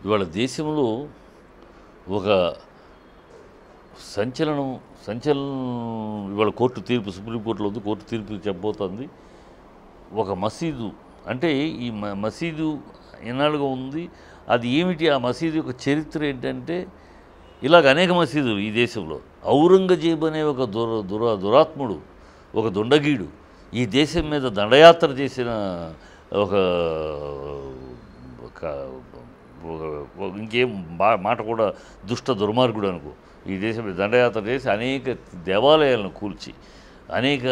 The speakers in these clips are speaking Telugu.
ఇవాళ దేశంలో ఒక సంచలనం సంచలనం ఇవాళ కోర్టు తీర్పు సుప్రీంకోర్టులో ఉంది. కోర్టు తీర్పు చెప్పబోతోంది. ఒక మసీదు అంటే ఈ మసీదు ఎన్నాళ్ళుగా ఉంది, అది ఏమిటి, ఆ మసీదు యొక్క చరిత్ర ఏంటంటే, ఇలాగ అనేక మసీదులు ఈ దేశంలో. ఔరంగజేబు అనే ఒక దురాత్ముడు, ఒక దుండగీడు ఈ దేశం మీద దండయాత్ర చేసిన ఒక ఇంకేం మాట కూడా దుష్ట దుర్మార్గుడు అనుకో. ఈ దేశం మీద దండయాత్ర చేసి అనేక దేవాలయాలను కూల్చి, అనేక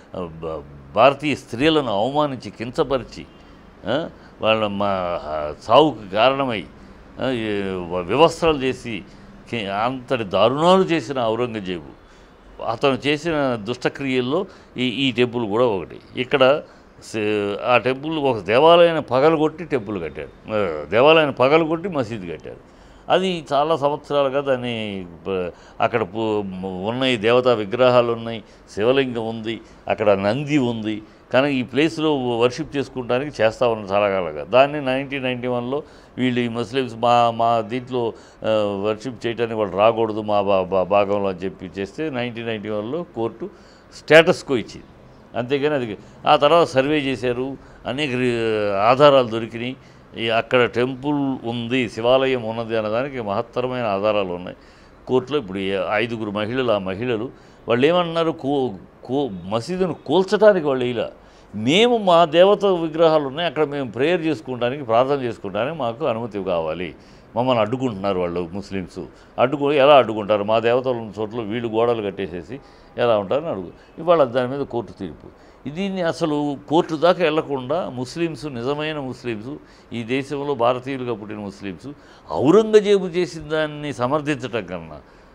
భారతీయ స్త్రీలను అవమానించి కించపరిచి, వాళ్ళ సావుకు కారణమై వివస్త్రాలు చేసి అంతటి దారుణాలు చేసిన ఔరంగజేబు, అతను చేసిన దుష్టక్రియల్లో ఈ టెంపుల్ కూడా ఒకటి. ఇక్కడ ఆ టెంపుల్ ఒక దేవాలయాన్ని పగలగొట్టి టెంపుల్ కట్టారు, దేవాలయాన్ని పగలగొట్టి మసీదు కట్టారు. అది చాలా సంవత్సరాలుగా దాన్ని అక్కడ ఉన్నాయి, దేవతా విగ్రహాలు ఉన్నాయి, శివలింగం ఉంది, అక్కడ నంది ఉంది. కానీ ఈ ప్లేస్లో వర్షిప్ చేసుకుంటానికి చేస్తూ ఉన్న చాలా కాలంగా. దాన్ని 1991లో వీళ్ళు ఈ ముస్లిమ్స్ మా దీంట్లో వర్షిప్ చేయడానికి వాళ్ళు రాకూడదు మా భాగంలో అని చెప్పి చేస్తే 1991లో కోర్టు స్టేటస్కో ఇచ్చింది. అంతేగాని అది ఆ తర్వాత సర్వే చేశారు, అనేక ఆధారాలు దొరికినాయి. అక్కడ టెంపుల్ ఉంది, శివాలయం ఉన్నది అన్నదానికి మహత్తరమైన ఆధారాలు ఉన్నాయి కోర్టులో. ఇప్పుడు 5 మహిళలు, ఆ మహిళలు వాళ్ళు ఏమన్నారు, మసీదును కూల్చడానికి వాళ్ళు ఇలా, మేము మా దేవత విగ్రహాలు ఉన్నాయి, అక్కడ మేము ప్రేయర్ చేసుకుంటానికి, ప్రార్థన చేసుకుంటానికి మాకు అనుమతి కావాలి, మమ్మల్ని అడ్డుకుంటున్నారు వాళ్ళు ముస్లిమ్స్. ఎలా అడ్డుకుంటారు, మా దేవతలు ఉన్న చోట్ల వీళ్ళు గోడలు కట్టేసేసి ఎలా ఉంటారని ఇవాళ దాని మీద కోర్టు తీర్పు. దీన్ని అసలు కోర్టు దాకా వెళ్లకుండా ముస్లిమ్స్, నిజమైన ముస్లిమ్స్, ఈ దేశంలో భారతీయులుగా పుట్టిన ముస్లిమ్స్ ఔరంగజేబు చేసిన దాన్ని సమర్థించటం కన్నా,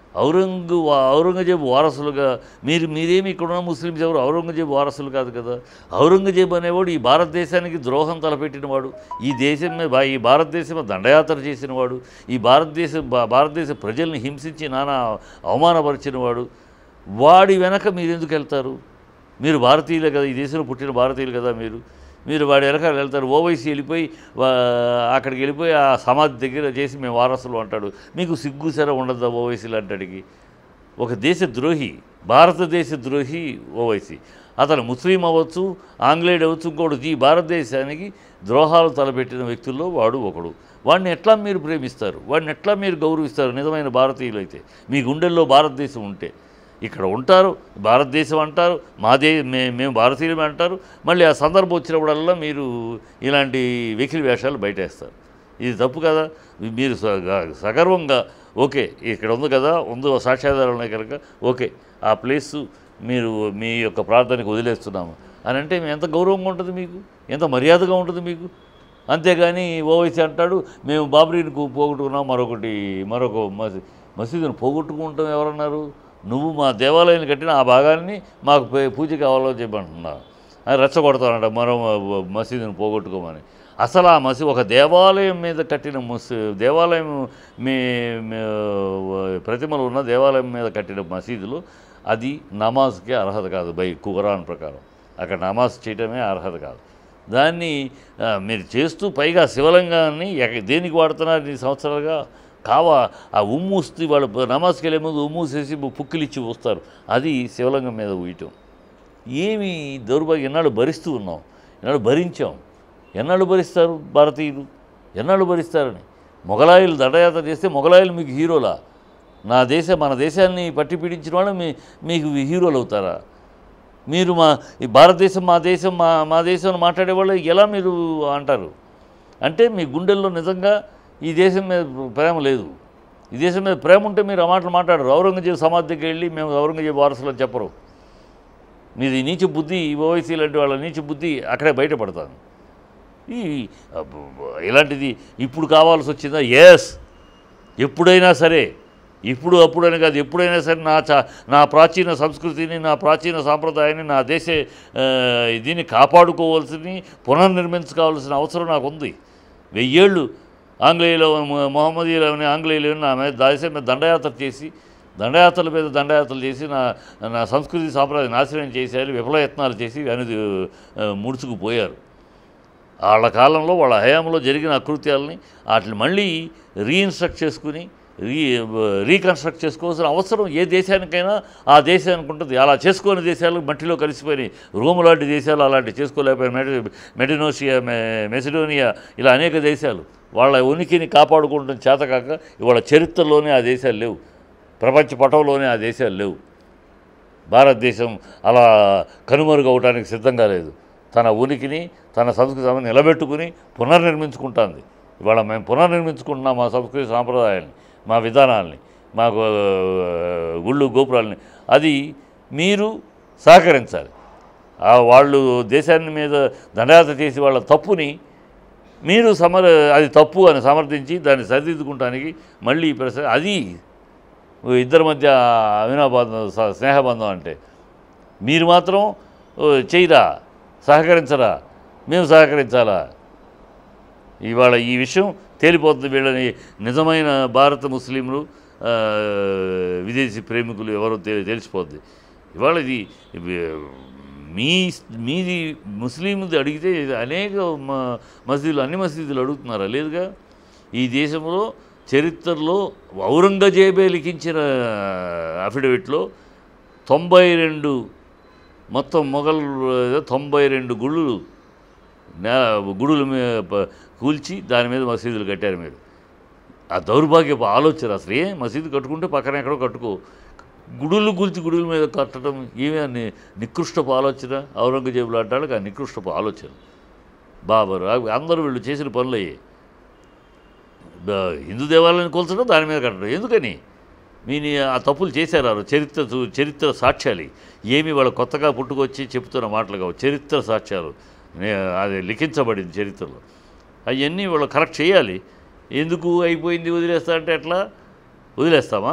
ఔరంగజేబు వారసులుగా మీరేమి ఇక్కడున్న ముస్లిమ్స్ ఎవరు ఔరంగజేబు వారసులు కాదు కదా. ఔరంగజేబు అనేవాడు ఈ భారతదేశానికి ద్రోహం తలపెట్టినవాడు, ఈ భారతదేశం దండయాత్ర చేసినవాడు, ఈ భారతదేశ ప్రజల్ని హింసించి నానా అవమానపరిచినవాడు. వాడి వెనక మీరు ఎందుకు వెళ్తారు? మీరు భారతీయులే కదా, ఈ దేశంలో పుట్టిన భారతీయులు కదా మీరు వాడి వెనకాల వెళ్తారు. ఓవైసీ వెళ్ళిపోయి అక్కడికి వెళ్ళిపోయి ఆ సమాధి దగ్గర చేసి మేము వారసులు అంటాడు. మీకు సిగ్గుసర ఉండద్దా ఓవైసీలు అంటాడికి? ఒక దేశద్రోహి, భారతదేశ ద్రోహి ఓవైసీ. అతను ముస్లిం అవ్వచ్చు, ఆంగ్లేయుడు అవ్వచ్చు, ఇంకోటి ఈ భారతదేశానికి ద్రోహాలు తలపెట్టిన వ్యక్తుల్లో వాడు ఒకడు. వాడిని ఎట్లా మీరు ప్రేమిస్తారు, వాడిని ఎట్లా మీరు గౌరవిస్తారు? నిజమైన భారతీయులు అయితే మీ గుండెల్లో భారతదేశం ఉంటే ఇక్కడ ఉంటారు, భారతదేశం అంటారు, మేము భారతీయులమే అంటారు. మళ్ళీ ఆ సందర్భం వచ్చినప్పుడల్లా మీరు ఇలాంటి వెకిలి వేషాలు బయటేస్తారు. ఇది తప్పు కదా. మీరు సగర్వంగా ఓకే ఇక్కడ ఉంది కదా, సాక్ష్యాధారాలు ఉన్నాయి కనుక ఓకే ఆ ప్లేసు మీరు మీ యొక్క ప్రార్థనకు వదిలేస్తున్నాము అని అంటే ఎంత గౌరవంగా ఉంటుంది మీకు, ఎంత మర్యాదగా ఉంటుంది మీకు. అంతేగాని ఓవైసీ అంటాడు మేము బాబ్రీని పోగొట్టుకున్నాం, మరొక మసీదును పోగొట్టుకుంటాం. ఎవరన్నారు? నువ్వు మా దేవాలయాన్ని కట్టిన ఆ భాగాన్ని మాకు పూజ కావాలని చెప్పంటున్నావు. అని రెచ్చగొడతానంట మరో మసీదును పోగొట్టుకోమని. అసలు ఆ ఒక దేవాలయం మీద కట్టిన దేవాలయం ప్రతిమలు ఉన్న దేవాలయం మీద కట్టిన మసీదులు అది నమాజ్కి అర్హత కాదు. ఖురాన్ ప్రకారం అక్కడ నమాజ్ చేయడమే అర్హత కాదు. దాన్ని మీరు చేస్తూ పైగా శివలింగాన్ని దేనికి వాడుతున్నారు ఈ సంవత్సరాలుగా? ఆ ఉమ్మూస్తే వాళ్ళు నమాజ్కి వెళ్ళే ముందు ఉమ్మూసేసి పుక్కిలిచ్చి వస్తారు, అది శివలింగం మీద ఊయటం. ఏమి దౌర్భాగ్యం! ఎన్నాళ్ళు భరిస్తూ ఉన్నాం, ఎన్నాళ్ళు భరించాం. ఎన్నాళ్ళు భరిస్తారు భారతీయులు, ఎన్నాళ్ళు భరిస్తారని? మొగలాయిలు దండయాత్ర చేస్తే మొగలాయిలు మీకు హీరోలా? మన దేశాన్ని పట్టి పీడించిన వాళ్ళు మీకు హీరోలు అవుతారా? మీరు ఈ భారతదేశం మా దేశం మాట్లాడేవాళ్ళు ఎలా మీరు అంటారు? అంటే మీ గుండెల్లో నిజంగా ఈ దేశం మీద ప్రేమ లేదు. ఈ దేశం మీద ప్రేమ ఉంటే మీరు ఆ మాటలు మాట్లాడరు. ఔరంగజేబు సమాధి దగ్గరికి వెళ్ళి మేము ఔరంగజేబు వారసులు అని చెప్పరు. మీది నీచ బుద్ధి, ఓవైసీ లాంటి వాళ్ళ నీచ బుద్ధి అక్కడే బయటపడతాను. ఇలాంటిది ఇప్పుడు కావాల్సి వచ్చిందా? ఎప్పుడైనా సరే, అప్పుడని కాదు, ఎప్పుడైనా సరే నా ప్రాచీన సంస్కృతిని, నా ప్రాచీన సాంప్రదాయాన్ని, నా దీన్ని కాపాడుకోవాల్సింది, పునర్నిర్మించుకోవాల్సిన అవసరం నాకు ఉంది. 1000 ఏళ్ళు ఆంగ్లేయులు, మొహమ్మదీయులని ఆంగ్లేయులు నా మీద దేశం మీద దండయాత్రలు చేసి నా సంస్కృతి సాంప్రదాయం నాశనం చేశారు, విఫలయత్నాలు చేసి ముడుచుకుపోయారు. వాళ్ళ కాలంలో వాళ్ళ హయాంలో జరిగిన అకృత్యాలని వాటిని మళ్ళీ రీఇన్స్ట్రక్ట్ చేసుకుని రీకన్స్ట్రక్ట్ చేసుకోవాల్సిన అవసరం ఏ దేశానికైనా ఆ దేశానికి ఉంటుంది. అలా చేసుకోని దేశాలు మట్టిలో కలిసిపోయినాయి. రోమ్ లాంటి దేశాలు అలాంటివి చేసుకోలేకపోయినాయి. మెసిడోనియా ఇలా అనేక దేశాలు వాళ్ళ ఉనికిని కాపాడుకుంటున్న చేతకాక ఇవాళ చరిత్రలోనే ఆ దేశాలు లేవు, ప్రపంచ పటంలోనే ఆ దేశాలు లేవు. భారతదేశం అలా కనుమరుగవటానికి సిద్ధంగా లేదు. తన ఉనికిని తన సంస్కృతిని నిలబెట్టుకుని పునర్నిర్మించుకుంటుంది. ఇవాళ మేము పునర్నిర్మించుకుంటున్నాం మా సంస్కృతి సాంప్రదాయాల్ని, మా విధానాల్ని, మా గుళ్ళు గోపురాలని. అది మీరు సహకరించాలి. వాళ్ళు దేశాన్ని మీద దండయాత్ర చేసి వాళ్ళ తప్పుని మీరు అది తప్పు అని సమర్థించి దాన్ని సరిదిద్దుకుంటానికి మళ్ళీ అది ఇద్దరి మధ్య అవినాబంధం, స్నేహబంధం. అంటే మీరు మాత్రం చేయరా, సహకరించరా, మేము సహకరించాలా? ఇవాళ ఈ విషయం తేలిపోతుంది. వీళ్ళని నిజమైన భారత ముస్లింలు విదేశీ ప్రేమికులు ఎవరో తెలిసిపోద్ది. ఇవాళ ఇది మీది ముస్లింది అడిగితే అనేక మసీదులు, అన్ని మసీదులు అడుగుతున్నారా? లేదుగా. ఈ దేశంలో చరిత్రలో ఔరంగజేబే లిఖించిన అఫిడవిట్లో 92 మొత్తం మొఘల్ 92 గుడులు కూల్చి దాని మీద మసీదులు కట్టారు. మీరు ఆ దౌర్భాగ్యపు ఆలోచన. అసలు మసీదు కట్టుకుంటే పక్కన ఎక్కడో కట్టుకో, గుడులు కూల్చి గుడుల మీద కట్టడం ఏమీ నికృష్టపు ఆలోచన. ఔరంగజేబులు అంటాడు ఆ నికృష్టపు ఆలోచన. బాబర్ అందరూ వీళ్ళు చేసిన పనులు అయ్యాయి. హిందూ దేవాలయాన్ని కూల్చడం, దాని మీద కట్టడం. ఎందుకని మీరు ఆ తప్పులు చేశారు? చరిత్ర సాక్ష్యాలు ఏమి వాళ్ళ కొత్తగా పుట్టుకొచ్చి చెప్తున్న మాటలు కావు. చరిత్ర సాక్ష్యాలు అది లిఖించబడింది చరిత్రలో. అవన్నీ వాళ్ళు కరెక్ట్ చేయాలి. ఎందుకు అయిపోయింది వదిలేస్తా అంటే ఎట్లా వదిలేస్తామా?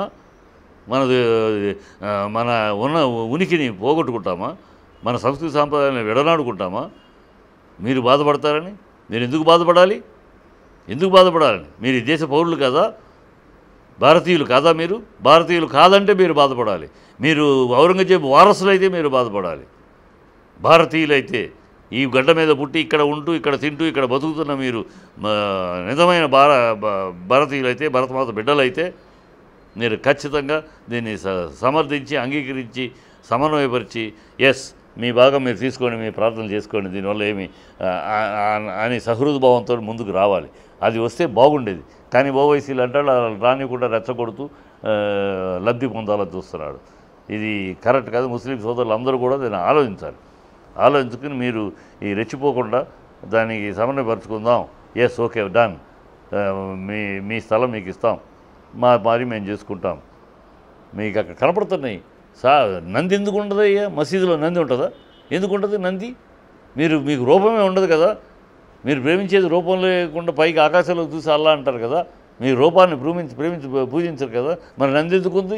మన ఉన్న ఉనికిని పోగొట్టుకుంటామా? మన సంస్కృతి సాంప్రదాయాన్ని విడనాడుకుంటామా? మీరు బాధపడతారని? మీరు ఎందుకు బాధపడాలి? ఎందుకు బాధపడాలని? మీరు ఈ దేశ పౌరులు కదా, భారతీయులు కాదా? మీరు భారతీయులు కాదంటే మీరు బాధపడాలి. మీరు ఔరంగజేబు వారసులైతే మీరు బాధపడాలి. భారతీయులైతే ఈ గడ్డ మీద పుట్టి ఇక్కడ ఉంటూ ఇక్కడ తింటూ ఇక్కడ బతుకుతున్న మీరు నిజమైన భారతీయులైతే, భరతమాత బిడ్డలైతే మీరు ఖచ్చితంగా దీన్ని సమర్థించి, అంగీకరించి, సమన్వయపరిచి ఎస్ మీ భాగం మీరు తీసుకోండి, మీ ప్రార్థనలు చేసుకోండి, దీనివల్ల ఏమి అని సహృదభావంతో ముందుకు రావాలి. అది వస్తే బాగుండేది. కానీ ఓవైసీలు అంటాడు రాని కూడా రెచ్చగొడుతూ లబ్ధి పొందాలని చూస్తున్నాడు. ఇది కరెక్ట్ కాదు. ముస్లిం సోదరులు అందరూ కూడా దీన్ని ఆలోచించాలి. ఆలోచించుకుని మీరు ఈ రెచ్చిపోకుండా దానికి సమన్వయపరుచుకుందాం. ఎస్ ఓకే డన్, మీ స్థలం మీకు ఇస్తాం, మరి మేము చేసుకుంటాం. మీకు అక్కడ కనపడుతున్నాయి. నంది ఎందుకు ఉండదు అయ్యా? మసీదులో నంది ఉంటుందా? ఎందుకు ఉంటుంది నంది? మీకు రూపమే ఉండదు కదా. మీరు ప్రేమించేది రూపం లేకుండా పైకి ఆకాశంలో చూసి అల్లా అంటారు కదా. మీరు రూపాన్ని పూజించరు కదా. మరి నంది ఎందుకు ఉంది?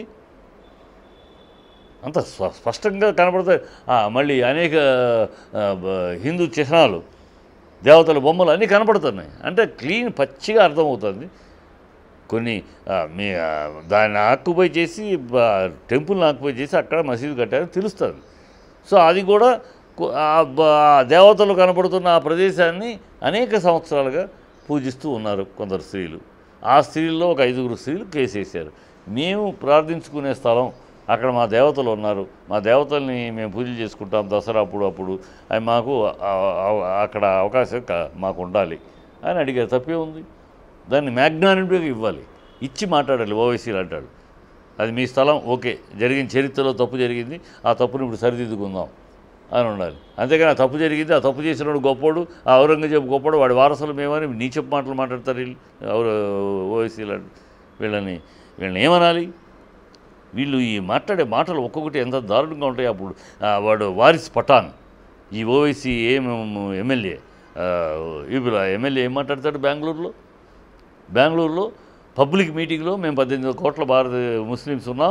అంత స్పష్టంగా కనపడతాయి. మళ్ళీ అనేక హిందూ చిహ్నాలు, దేవతల బొమ్మలు అన్నీ కనపడుతున్నాయి. అంటే క్లీన్ పచ్చిగా అర్థమవుతుంది. కొన్ని దాన్ని ఆక్యుపై చేసి, టెంపుల్ని ఆక్యుపై చేసి అక్కడ మసీదు కట్టారని తెలుస్తుంది. సో అది కూడా దేవతలు కనపడుతున్న ఆ ప్రదేశాన్ని అనేక సంవత్సరాలుగా పూజిస్తూ ఉన్నారు కొందరు స్త్రీలు. ఆ స్త్రీల్లో ఒక 5 స్త్రీలు కేసేశారు. మేము ప్రార్థించుకునే స్థలం, అక్కడ మా దేవతలు ఉన్నారు, మా దేవతల్ని మేము పూజలు చేసుకుంటాం దసరా అప్పుడు అవి మాకు అక్కడ అవకాశం మాకు ఉండాలి అని అడిగారు. తప్పే ఉంది? దాన్ని మ్యాగ్నానిటీగా ఇవ్వాలి, ఇచ్చి మాట్లాడాలి. ఓవైసీలు అంటాడు అది మీ స్థలం, ఓకే, జరిగిన చరిత్రలో తప్పు జరిగింది, ఆ తప్పుని ఇప్పుడు సరిదిద్దుకుందాం అని ఉండాలి. అంతేగాని ఆ తప్పు జరిగింది, ఆ తప్పు చేసినవాడు గొప్పోడు, ఆ ఔరంగజేబు గొప్పోడు, వాడి వారసులు మేమని నీచపు మాటలు మాట్లాడతారు వీళ్ళు. ఓవైసీలు వీళ్ళని ఏమనాలి? వీళ్ళు ఈ మాట్లాడే మాటలు ఒక్కొక్కటి ఎంత దారుణంగా ఉంటాయి. అప్పుడు వాడు వారిస్ పఠాన్, ఈ ఓవైసీ ఎమ్మెల్యే, ఇప్పుడు ఎమ్మెల్యే ఏం మాట్లాడతాడు? బెంగళూరులో పబ్లిక్ మీటింగ్లో మేము 18 కోట్ల ముస్లిమ్స్ ఉన్నాం,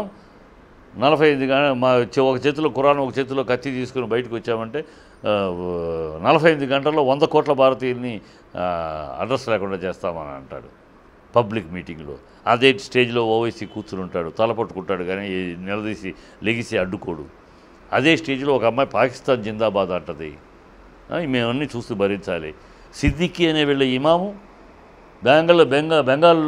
45 ఒక చేతిలో ఖురాన్ ఒక చేతిలో కత్తి తీసుకుని బయటకు వచ్చామంటే 45 గంటల్లో 100 కోట్ల భారతీయుల్ని అడ్రస్ లేకుండా చేస్తామని అంటాడు పబ్లిక్ మీటింగ్లో. అదే స్టేజ్లో ఓవైసీ కూర్చుని ఉంటాడు, తలపట్టుకుంటాడు, కానీ నిలదీసి లెగిసి అడ్డుకోడు. అదే స్టేజ్లో ఒక అమ్మాయి పాకిస్తాన్ జిందాబాద్ అంటది, మేమన్నీ చూస్తూ భరించాలి. సిద్దికి అనే వీళ్ళ ఇమాము బెంగాల్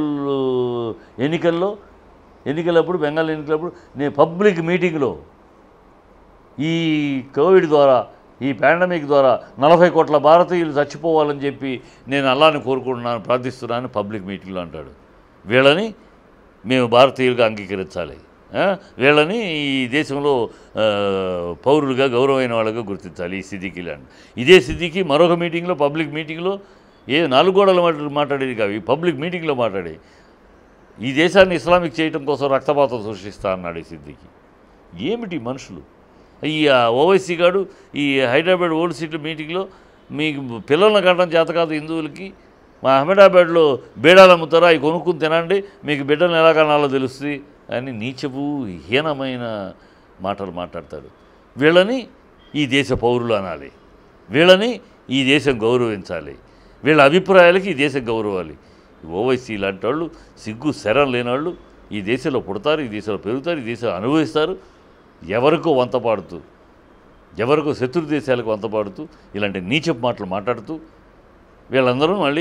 ఎన్నికలప్పుడు బెంగాల్ ఎన్నికలప్పుడు నేను పబ్లిక్ మీటింగ్లో ఈ కోవిడ్ ద్వారా ఈ పాండమిక్ ద్వారా 40 కోట్ల భారతీయులు చచ్చిపోవాలని చెప్పి నేను అల్లాని కోరుకుంటున్నాను, ప్రార్థిస్తున్నాను పబ్లిక్ మీటింగ్లో అంటాడు. వీళ్ళని మేము భారతీయులుగా అంగీకరించాలి, వీళ్ళని ఈ దేశంలో పౌరులుగా గౌరవమైన వాళ్ళగా గుర్తించాలి ఈ సిద్దికీలు అని. ఇదే సిద్దికి మరొక మీటింగ్లో పబ్లిక్ మీటింగ్లో 4 గోడలు మాట్లాడేది కాదు, ఈ పబ్లిక్ మీటింగ్లో మాట్లాడి ఈ దేశాన్ని ఇస్లామిక్ చేయటం కోసం రక్తపాతం సృష్టిస్తా అన్నాడు ఈ సిద్దికి. ఏమిటి మనుషులు? ఈ ఓవైసీ గాడు ఈ హైదరాబాద్ ఓల్డ్ సిటీ మీటింగ్లో మీకు పిల్లలను కట్టడం చేత కాదు హిందువులకి, మా అహ్మదాబాద్లో బేడాలు అమ్ముతారా, అవి కొనుక్కుని తినండి, మీకు బిడ్డలను ఎలా కనాలో తెలుస్తుంది అని నీచపు హీనమైన మాటలు మాట్లాడతాడు. వీళ్ళని ఈ దేశ పౌరులు అనాలి, వీళ్ళని ఈ దేశం గౌరవించాలి, వీళ్ళ అభిప్రాయాలకి ఈ దేశం గౌరవాలి. ఓవైసీ లాంటి వాళ్ళు సిగ్గు శరం లేని వాళ్ళు ఈ దేశంలో పుడతారు, ఈ దేశంలో పెరుగుతారు, ఈ దేశంలో అనుభవిస్తారు. ఎవరికో వంతపాడుతూ, ఎవరికో శత్రు దేశాలకు వంతపాడుతూ ఇలాంటి నీచపు మాటలు మాట్లాడుతూ వీళ్ళందరూ మళ్ళీ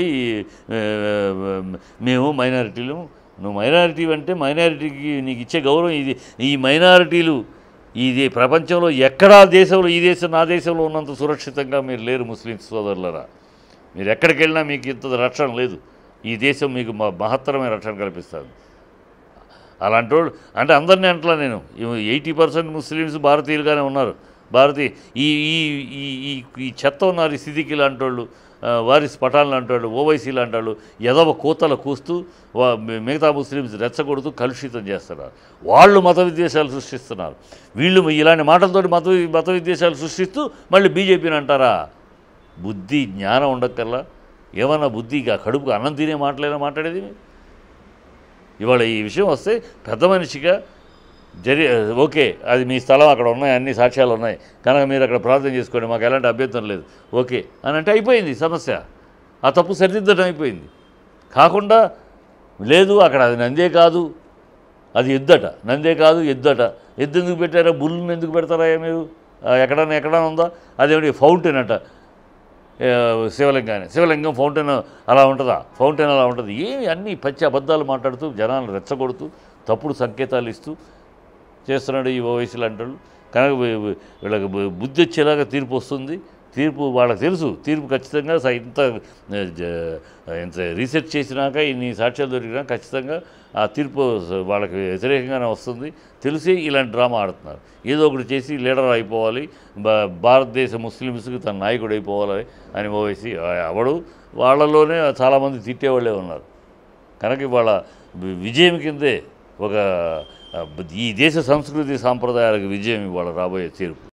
మేము మైనారిటీలు, నువ్వు మైనారిటీ అంటే మైనారిటీకి నీకు ఇచ్చే గౌరవం ఇది. ఈ మైనారిటీలు ఇది ప్రపంచంలో ఎక్కడా దేశంలో ఈ దేశం నా దేశంలో ఉన్నంత సురక్షితంగా మీరు లేరు ముస్లిమ్స్ సోదరులరా. మీరు ఎక్కడికి వెళ్ళినా మీకు ఇంత రక్షణ లేదు, ఈ దేశం మీకు మహత్తరమైన రక్షణ కల్పిస్తుంది. అలాంటి వాళ్ళు అంటే అందరినీ అంటలా నేను, 80% ముస్లిమ్స్ భారతీయులుగానే ఉన్నారు. ఈ ఈ ఈ ఈ చెత్త ఉన్నారు ఈ సిద్దికి లాంటి వాళ్ళు, వారిస్ పఠాన్ లాంటి వాళ్ళు, ఓవైసీ లాంటి వాళ్ళు ఎదవ కూతలు కూస్తూ మిగతా ముస్లిమ్స్ రెచ్చగొడుతూ కలుషితం చేస్తున్నారు. వాళ్ళు మత విద్వేషాలు సృష్టిస్తున్నారు. వీళ్ళు ఇలాంటి మాటలతోటి మత విద్వేషాలు సృష్టిస్తూ మళ్ళీ బీజేపీని అంటారా? బుద్ధి జ్ఞానం ఉండక్కల్లా ఏమన్నా బుద్ధిగా కడుపుకు అన్నం తినే మాటలైనా మాట్లాడేది. ఇవాళ ఈ విషయం వస్తే పెద్ద మనిషిగా ఓకే, అది మీ స్థలం, అక్కడ ఉన్నాయి, అన్ని సాక్ష్యాలు ఉన్నాయి కనుక మీరు అక్కడ ప్రార్థన చేసుకోండి, మాకు ఎలాంటి అభ్యంతరం లేదు, ఓకే అని అంటే అయిపోయింది సమస్య. ఆ తప్పు సరిదిద్దడం అయిపోయింది. కాకుండా లేదు అక్కడ అది నందే కాదు, అది ఎద్దట, నందే కాదు ఎద్దట. ఎద్దు ఎందుకు పెట్టారా? బుల్లుని ఎందుకు పెడతారా మీరు? ఎక్కడైనా ఉందా? అదేమిటి ఫౌంటైన్ అట శివలింగం ఫౌంటైన్ అలా ఉంటుందా? ఫౌంటైన్ అలా ఉంటుంది. ఏమి అన్నీ పచ్చి అబద్ధాలు మాట్లాడుతూ జనాలను రెచ్చగొడుతూ తప్పుడు సంకేతాలు ఇస్తూ చేస్తున్నాడు ఈ ఓవైసీ లాంటి వాళ్ళు. కనుక వీళ్ళకి బుద్ధి వచ్చేలాగా తీర్పు వస్తుంది. తీర్పు వాళ్ళకి తెలుసు, తీర్పు ఖచ్చితంగా ఇంత రీసెర్చ్ చేసినాక ఇన్ని సాక్ష్యాలు దొరికినా ఖచ్చితంగా ఆ తీర్పు వాళ్ళకి వ్యతిరేకంగానే వస్తుంది. తెలిసి ఇలాంటి డ్రామా ఆడుతున్నారు. ఏదో ఒకటి చేసి లీడర్ అయిపోవాలి, భారతదేశ ముస్లిమ్స్కి తన నాయకుడు అయిపోవాలి అని ఓవైసీ అవడు. వాళ్ళలోనే చాలామంది తిట్టేవాళ్ళే ఉన్నారు. కనుక వాళ్ళ విజయం కిందే ఒక ఈ దేశ సంస్కృతి సాంప్రదాయాలకు విజయం ఇవాళ రాబోయే తీర్పు.